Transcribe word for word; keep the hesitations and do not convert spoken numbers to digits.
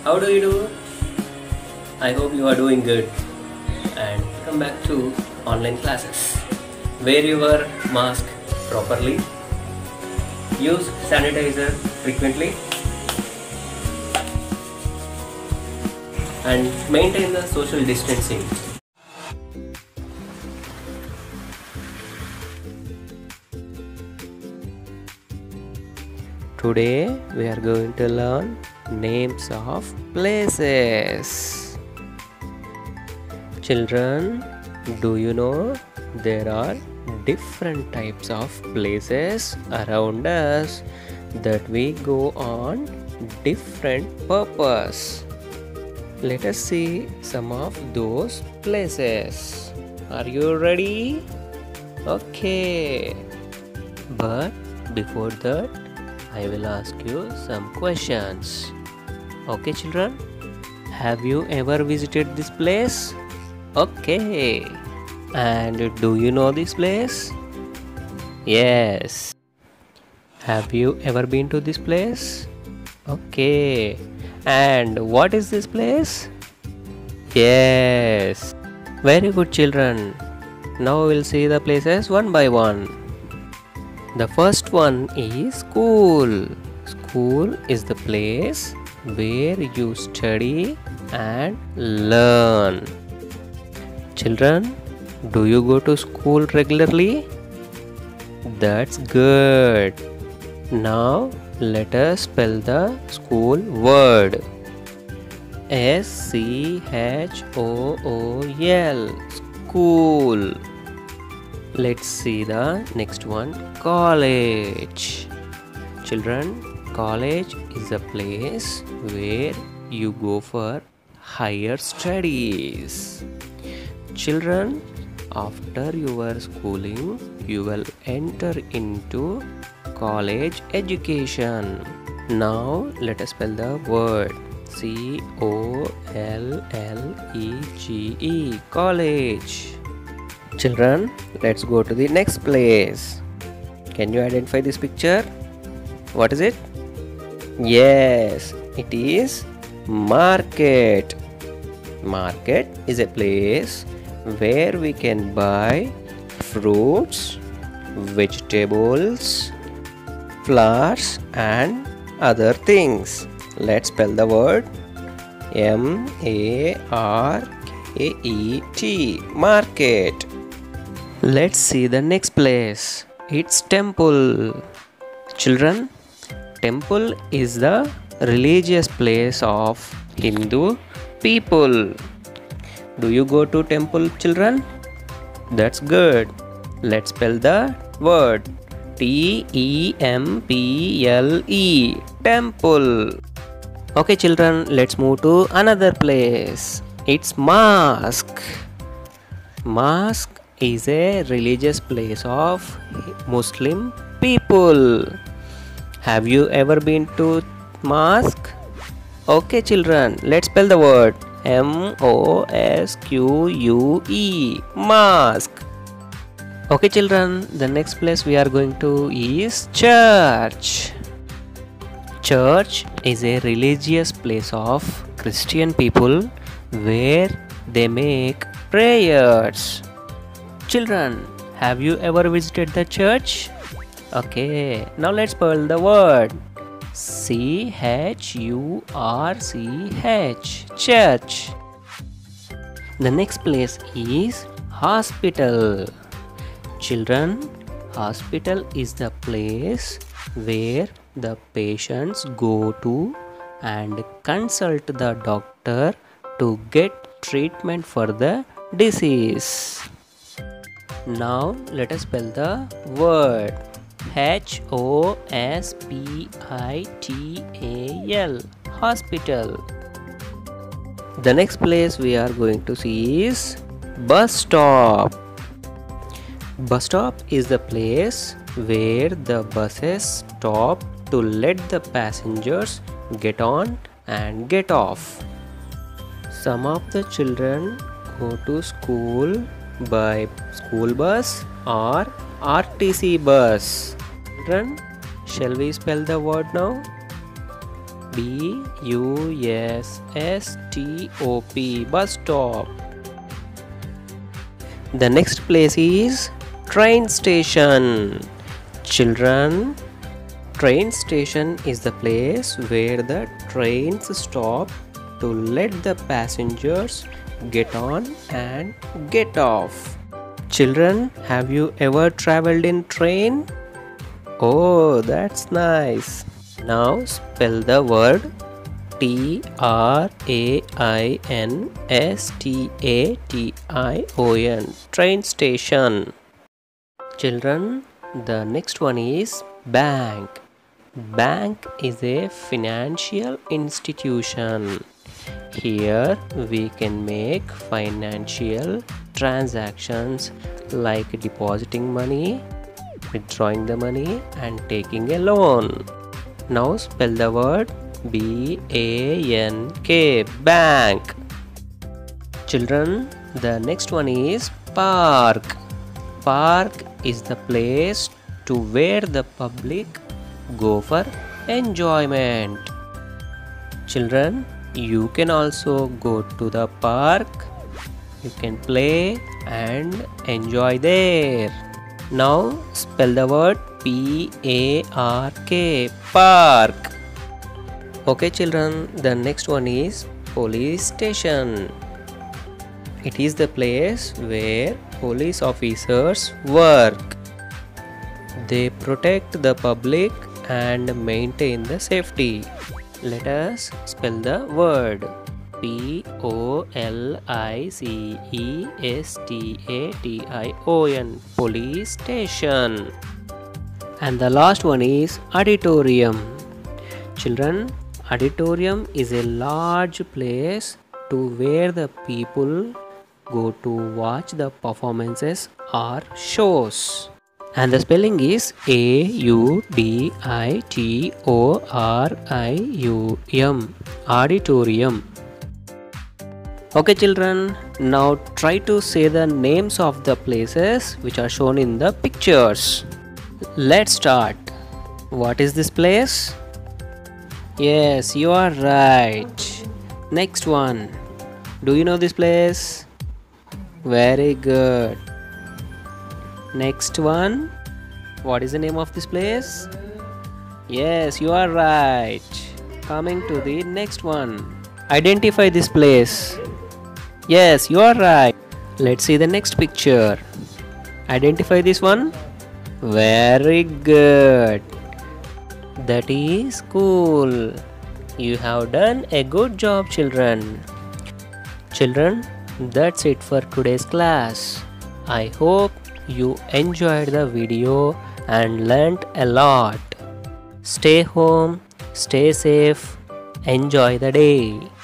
how do you do? I hope you are doing good. And come back to online classes. Wear your mask properly. Use sanitizer frequently. And maintain the social distancing. Today we are going to learn names of places. Children, do you know there are different types of places around us that we go on different purpose? Let us see some of those places. Are you ready? Okay. But before that, I will ask you some questions. Okay, children? Have you ever visited this place? Okay. And do you know this place? Yes. Have you ever been to this place? Okay. And what is this place? Yes. Very good, children. Now we'll see the places one by one. The first one is school. School is the place where you study and learn. Children, do you go to school regularly? That's good. Now let us spell the school word. S C H O O L. School. Let's see the next one. College. Children, college is a place where you go for higher studies. Children, after your schooling, you will enter into college education. Now let us spell the word. C O L L E G E. College. Children, let's go to the next place. Can you identify this picture? What is it? Yes, it is market. Market is a place where we can buy fruits, vegetables, flowers and other things. Let's spell the word. M A R K E T. Market. Let's see the next place. It's temple. Children, temple is the religious place of Hindu people. Do you go to temple, children? That's good. Let's spell the word. T E M P L E. Temple. Okay, children, let's move to another place. It's mosque. Mosque is a religious place of Muslim people. Have you ever been to mosque? Okay, children, let's spell the word. M O S Q U E. Mosque. Okay, children, the next place we are going to is church. Church is a religious place of Christian people where they make prayers. Children, have you ever visited the church? Okay, now let's spell the word. C H U R C H. Church. The next place is hospital. Children, hospital is the place where the patients go to and consult the doctor to get treatment for the disease. Now let us spell the word. H O S P I T A L. Hospital. The next place we are going to see is bus stop. Bus stop is the place where the buses stop to let the passengers get on and get off. Some of the children go to school by school bus or R T C bus. Children, shall we spell the word now? B U S S T O P, bus stop. The next place is train station. Children, train station is the place where the trains stop to let the passengers get on and get off. Children, have you ever traveled in train? Oh, that's nice. Now spell the word T R A I N S T A T I O N, train station. Children, the next one is bank. Bank is a financial institution. Here we can make financial transactions like depositing money, withdrawing the money and taking a loan. Now spell the word B A N K, bank. Children, the next one is park. Park is the place to where the public go for enjoyment. Children, you can also go to the park. You can play and enjoy there. Now spell the word P A R K, park. Okay children, the next one is police station. It is the place where police officers work. They protect the public and maintain the safety. Let us spell the word P O L I C E S T A T I O N, police station. And the last one is auditorium. Children, auditorium is a large place to where the people go to watch the performances or shows. And the spelling is A U D I T O R I U M, auditorium. Okay children, now try to say the names of the places which are shown in the pictures. Let's start. What is this place? Yes, you are right. Next one. Do you know this place? Very good. Next one. What is the name of this place? Yes, you are right. Coming to the next one. Identify this place. Yes, you are right. Let's see the next picture. Identify this one. Very good. That is school. You have done a good job, children. Children, that's it for today's class. I hope you enjoyed the video and learnt a lot. Stay home, stay safe, enjoy the day.